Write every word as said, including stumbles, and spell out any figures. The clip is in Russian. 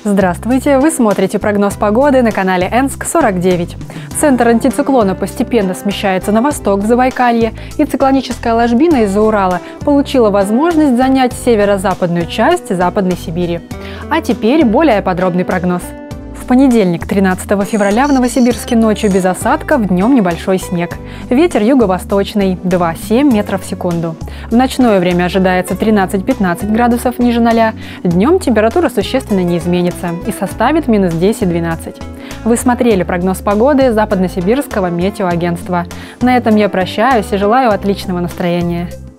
Здравствуйте! Вы смотрите прогноз погоды на канале Энск сорок девять. Центр антициклона постепенно смещается на восток в Забайкалье, и циклоническая ложбина из-за Урала получила возможность занять северо-западную часть Западной Сибири. А теперь более подробный прогноз. В понедельник, тринадцатого февраля, в Новосибирске ночью без осадков, днем небольшой снег. Ветер юго-восточный два-семь метров в секунду. В ночное время ожидается тринадцать-пятнадцать градусов ниже ноля. Днем температура существенно не изменится и составит минус десять-двенадцать. Вы смотрели прогноз погоды Западносибирского метеоагентства. На этом я прощаюсь и желаю отличного настроения.